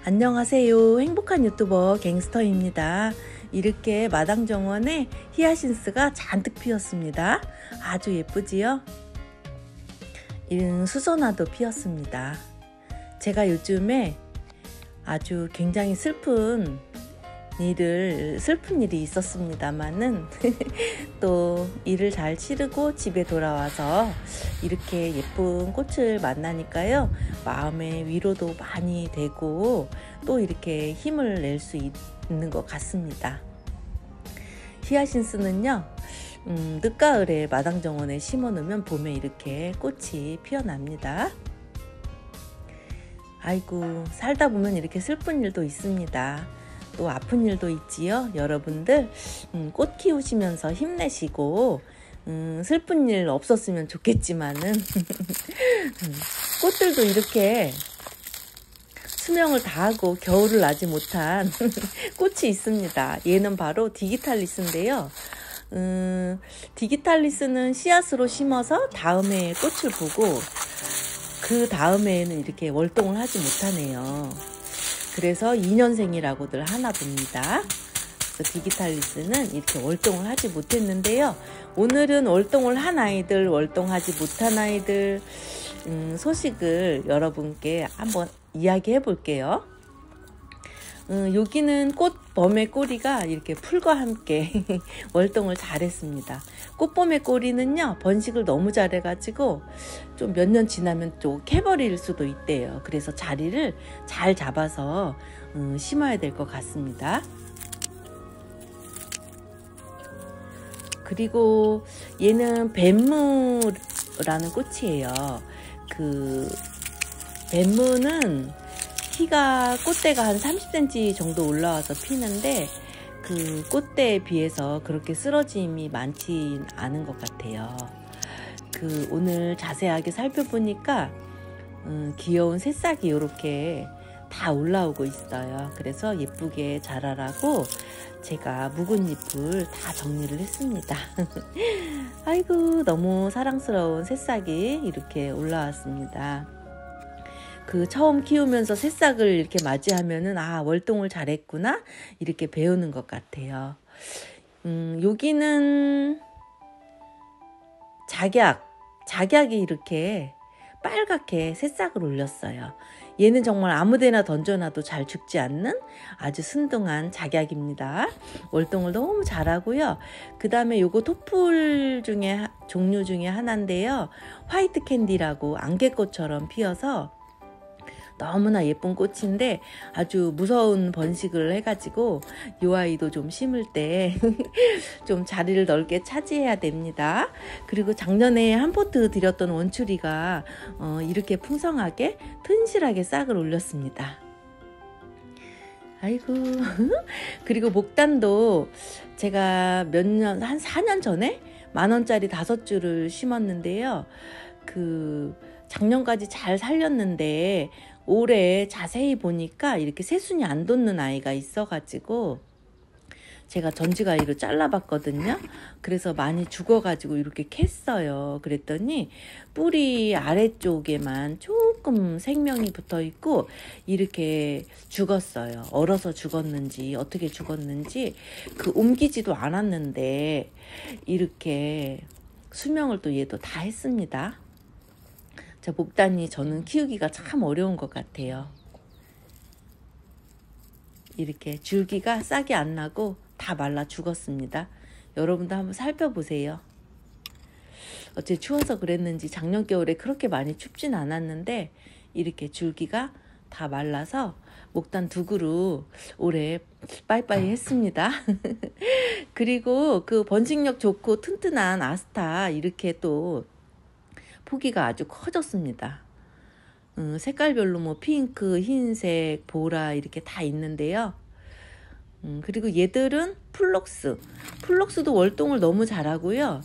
안녕하세요. 행복한 유튜버 갱스터입니다. 이렇게 마당정원에 히아신스가 잔뜩 피었습니다. 아주 예쁘지요? 수선화도 피었습니다. 제가 요즘에 아주 굉장히 슬픈 일이 있었습니다만은 또 일을 잘 치르고 집에 돌아와서 이렇게 예쁜 꽃을 만나니까요, 마음의 위로도 많이 되고 또 이렇게 힘을 낼 수 있는 것 같습니다. 히아신스는요, 늦가을에 마당정원에 심어 놓으면 봄에 이렇게 꽃이 피어납니다. 아이고, 살다 보면 이렇게 슬픈 일도 있습니다. 또 아픈 일도 있지요. 여러분들 꽃 키우시면서 힘내시고 슬픈 일 없었으면 좋겠지만은 꽃들도 이렇게 수명을 다하고 겨울을 나지 못한 꽃이 있습니다. 얘는 바로 디기탈리스인데요. 디기탈리스는 씨앗으로 심어서 다음에 꽃을 보고 그 다음에는 이렇게 월동을 하지 못하네요. 그래서 2년생이라고들 하나 봅니다. 그래서 디기탈리스는 이렇게 월동을 하지 못했는데요. 오늘은 월동을 한 아이들, 월동하지 못한 아이들 소식을 여러분께 한번 이야기해 볼게요. 여기는 꽃범의 꼬리가 이렇게 풀과 함께 월동을 잘했습니다. 꽃범의 꼬리는요, 번식을 너무 잘해가지고 좀 몇 년 지나면 또 캐버릴 수도 있대요. 그래서 자리를 잘 잡아서 심어야 될 것 같습니다. 그리고 얘는 뱀무라는 꽃이에요. 그 뱀무는 키가 꽃대가 한 30cm 정도 올라와서 피는데 그 꽃대에 비해서 그렇게 쓰러짐이 많지 않은 것 같아요. 오늘 자세하게 살펴보니까 귀여운 새싹이 이렇게 다 올라오고 있어요. 그래서 예쁘게 자라라고 제가 묵은 잎을 다 정리를 했습니다. 아이고, 너무 사랑스러운 새싹이 이렇게 올라왔습니다. 처음 키우면서 새싹을 이렇게 맞이하면은 월동을 잘했구나 이렇게 배우는 것 같아요. 여기는 작약이 이렇게 빨갛게 새싹을 올렸어요. 얘는 정말 아무데나 던져놔도 잘 죽지 않는 아주 순둥한 작약입니다. 월동을 너무 잘하고요. 그 다음에 요거 토플 종류 중에 하나인데요, 화이트 캔디라고 안개꽃처럼 피어서 너무나 예쁜 꽃인데 아주 무서운 번식을 해가지고 이 아이도 좀 심을 때 좀 자리를 넓게 차지해야 됩니다. 그리고 작년에 한 포트 드렸던 원추리가 이렇게 풍성하게 튼실하게 싹을 올렸습니다. 아이고. 그리고 목단도 제가 한 4년 전에 10,000원짜리 5줄을 심었는데요. 작년까지 잘 살렸는데 올해 자세히 보니까 이렇게 새순이 안 돋는 아이가 있어가지고 제가 전지가위로 잘라봤거든요. 그래서 많이 죽어가지고 이렇게 캤어요. 그랬더니 뿌리 아래쪽에만 조금 생명이 붙어있고 이렇게 죽었어요. 얼어서 죽었는지 어떻게 죽었는지 옮기지도 않았는데 이렇게 수명을 또 얘도 다 했습니다. 목단이 저는 키우기가 참 어려운 것 같아요. 이렇게 줄기가 싹이 안 나고 다 말라 죽었습니다. 여러분도 한번 살펴보세요. 어째 추워서 그랬는지 작년 겨울에 그렇게 많이 춥진 않았는데 이렇게 줄기가 다 말라서 목단 2그루 올해 빠이빠이 했습니다. 그리고 번식력 좋고 튼튼한 아스타 이렇게 또 포기가 아주 커졌습니다. 색깔별로 핑크, 흰색, 보라 이렇게 다 있는데요. 그리고 얘들은 플록스도 월동을 너무 잘하고요.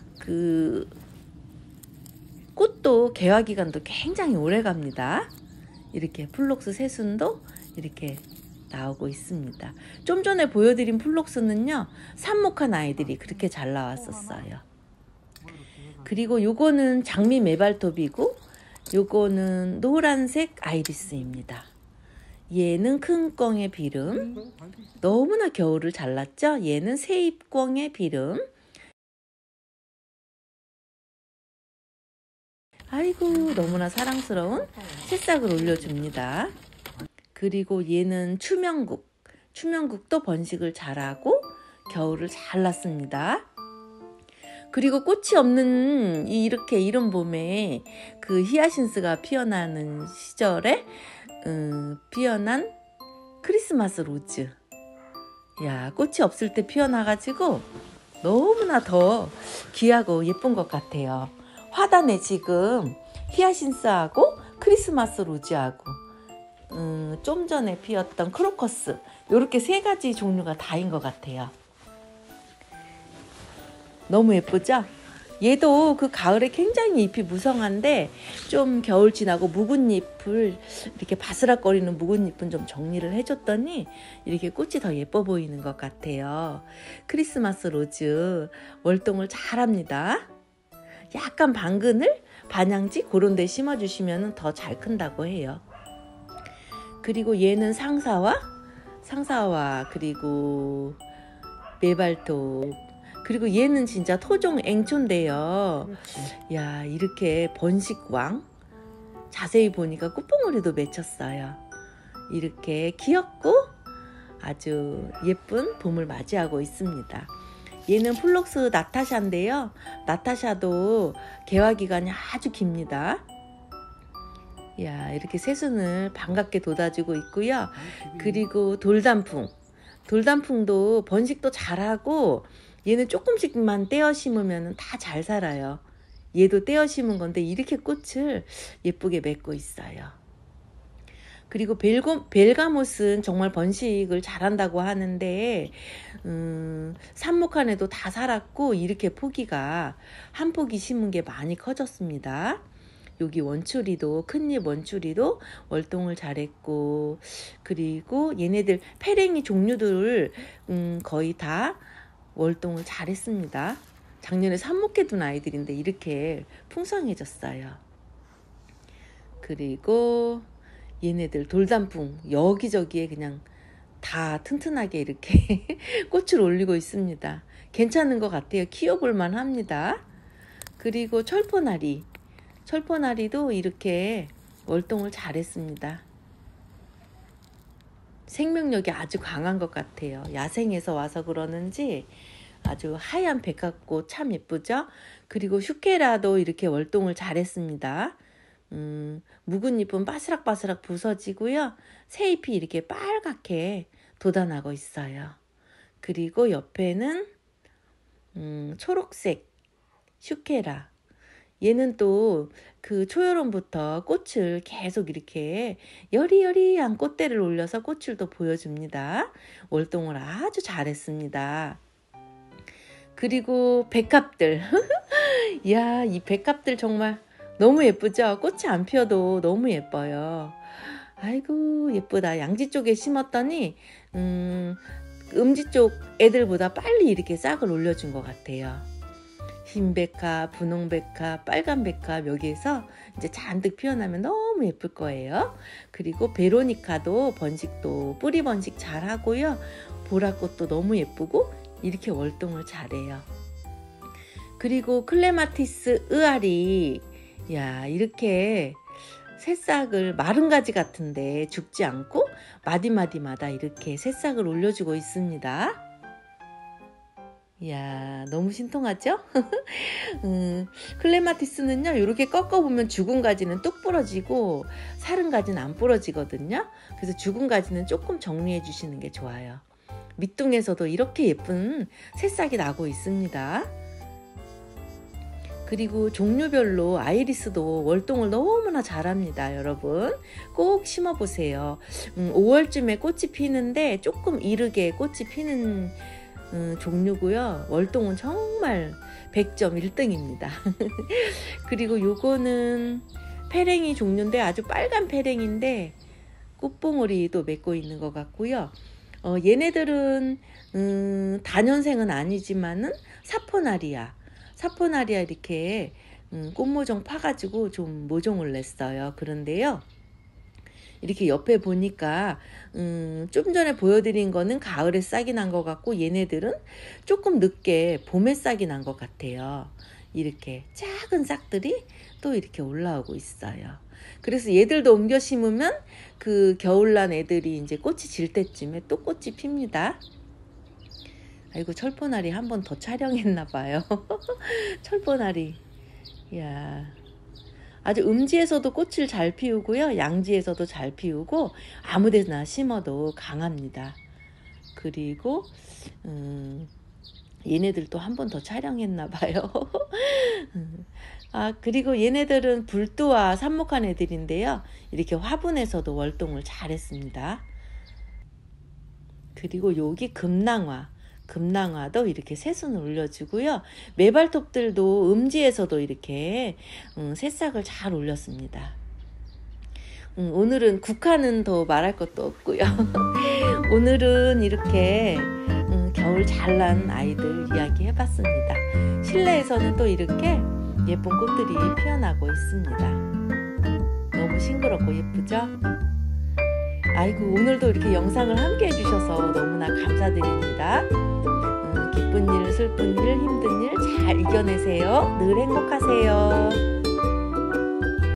꽃도 개화 기간도 굉장히 오래 갑니다. 이렇게 플록스 새순도 이렇게 나오고 있습니다. 좀 전에 보여드린 플록스는요, 삽목한 아이들이 그렇게 잘 나왔었어요. 그리고 요거는 장미 메발톱이고 요거는 노란색 아이리스입니다. 얘는 큰 꿩의 비름. 너무나 겨울을 잘났죠? 얘는 새잎꿩의 비름. 아이고, 너무나 사랑스러운 새싹을 올려줍니다. 그리고 얘는 추명국. 추명국도 번식을 잘하고 겨울을 잘 났습니다. 그리고 꽃이 없는 이렇게 이른 봄에 그 히아신스가 피어나는 시절에 피어난 크리스마스 로즈. 야, 꽃이 없을 때 피어나가지고 너무나 더 귀하고 예쁜 것 같아요. 화단에 지금 히아신스하고 크리스마스 로즈하고 좀 전에 피었던 크로커스, 이렇게 세 가지 종류가 다인 것 같아요. 너무 예쁘죠? 얘도 그 가을에 굉장히 잎이 무성한데 좀 겨울 지나고 묵은 잎을 이렇게 바스락거리는 묵은 잎은 좀 정리를 해줬더니 이렇게 꽃이 더 예뻐 보이는 것 같아요. 크리스마스 로즈 월동을 잘합니다. 약간 반그늘, 반양지 그런 데 심어주시면 더 잘 큰다고 해요. 그리고 얘는 상사화 그리고 메발톱, 그리고 얘는 진짜 토종 앵초인데요. 야, 이렇게 번식왕. 자세히 보니까 꽃봉오리도 맺혔어요. 이렇게 귀엽고 아주 예쁜 봄을 맞이하고 있습니다. 얘는 플록스 나타샤인데요. 나타샤도 개화 기간이 아주 깁니다. 야, 이렇게 새순을 반갑게 돋아주고 있고요. 그리고 돌단풍도 번식도 잘하고 얘는 조금씩만 떼어 심으면 다 잘 살아요. 얘도 떼어 심은 건데 이렇게 꽃을 예쁘게 맺고 있어요. 그리고 벨가못은 정말 번식을 잘한다고 하는데 삽목한에도 다 살았고 이렇게 포기가 한 포기 심은 게 많이 커졌습니다. 여기 원추리도, 큰잎 원추리도 월동을 잘했고, 그리고 얘네들 페랭이 종류들을 거의 다 월동을 잘했습니다. 작년에 삽목해둔 아이들인데 이렇게 풍성해졌어요. 그리고 얘네들 돌단풍 여기저기에 그냥 다 튼튼하게 이렇게 꽃을 올리고 있습니다. 괜찮은 것 같아요. 키워볼만 합니다. 그리고 철포나리도 이렇게 월동을 잘했습니다. 생명력이 아주 강한 것 같아요. 야생에서 와서 그러는지 아주 하얀 백합꽃 참 예쁘죠? 그리고 슈케라도 이렇게 월동을 잘했습니다. 묵은 잎은 바스락바스락 부서지고요. 새 잎이 이렇게 빨갛게 돋아나고 있어요. 그리고 옆에는 초록색 슈케라. 얘는 또 그 초여름부터 꽃을 계속 이렇게 여리여리한 꽃대를 올려서 꽃을 또 보여줍니다. 월동을 아주 잘했습니다. 그리고 백합들. 이야, 이 백합들 정말 너무 예쁘죠? 꽃이 안 피어도 너무 예뻐요. 아이고, 예쁘다. 양지 쪽에 심었더니 음지 쪽 애들보다 빨리 이렇게 싹을 올려준 것 같아요. 흰 백합, 분홍 백합, 빨간 백합 여기에서 이제 잔뜩 피어나면 너무 예쁠 거예요. 그리고 베로니카도 번식도 뿌리 번식 잘 하고요. 보라꽃도 너무 예쁘고 이렇게 월동을 잘해요. 그리고 클레마티스 의아리, 야, 이렇게 새싹을 마른 가지 같은데 죽지 않고 마디마디마다 이렇게 새싹을 올려주고 있습니다. 이야, 너무 신통하죠? 클레마티스는요, 이렇게 꺾어보면 죽은 가지는 뚝 부러지고 사른 가지는 안 부러지거든요. 그래서 죽은 가지는 조금 정리해 주시는 게 좋아요. 밑둥에서도 이렇게 예쁜 새싹이 나고 있습니다. 그리고 종류별로 아이리스도 월동을 너무나 잘합니다. 여러분 꼭 심어보세요. 5월쯤에 꽃이 피는데 조금 이르게 꽃이 피는 종류고요. 월동은 정말 100점 1등입니다. 그리고 요거는 페랭이 종류인데 아주 빨간 페랭인데 꽃봉오리도 맺고 있는 것 같고요. 얘네들은 다년생은 아니지만은 사포나리아 이렇게 꽃모종 파가지고 좀 모종을 냈어요. 그런데요, 이렇게 옆에 보니까 좀 전에 보여드린 거는 가을에 싹이 난 것 같고 얘네들은 조금 늦게 봄에 싹이 난 것 같아요. 이렇게 작은 싹들이 또 이렇게 올라오고 있어요. 그래서 얘들도 옮겨 심으면 그 겨울난 애들이 이제 꽃이 질 때쯤에 또 꽃이 핍니다. 아이고, 철포나리 한 번 더 촬영했나 봐요. 철포나리. 이야. 아주 음지에서도 꽃을 잘 피우고요. 양지에서도 잘 피우고 아무데나 심어도 강합니다. 그리고 얘네들도 한 번 더 촬영했나 봐요. 그리고 얘네들은 불두와 삽목한 애들인데요. 이렇게 화분에서도 월동을 잘 했습니다. 그리고 여기 금낭화도 이렇게 새순을 올려주고요. 매발톱들도 음지에서도 이렇게 새싹을 잘 올렸습니다. 오늘은 국화는 더 말할 것도 없고요. 오늘은 이렇게 겨울 잘난 아이들 이야기 해봤습니다. 실내에서는 또 이렇게 예쁜 꽃들이 피어나고 있습니다. 너무 싱그럽고 예쁘죠? 아이고, 오늘도 이렇게 영상을 함께 해주셔서 너무나 감사드립니다. 기쁜 일, 슬픈 일, 힘든 일 잘 이겨내세요. 늘 행복하세요.